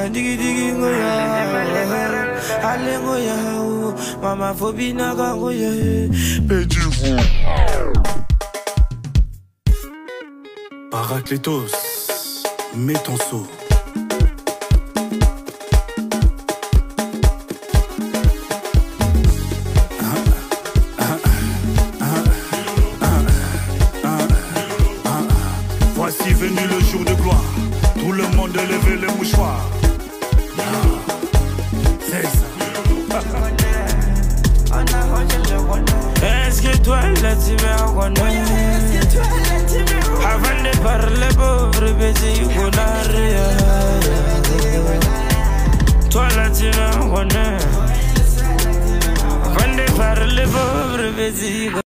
digi digi ngoya ale ngoya mama fobina ga ngoya Pédivo Paraclétos mets ton seau. Voici venu le jour de gloire. Tout le monde levait le mouchoir. C'est ça. Est-ce que toi là tu me reconnais? Avant de parler pauvre baiser qu'on a rien. Toi là tu me reconnais. Avant de parler pauvre baiser.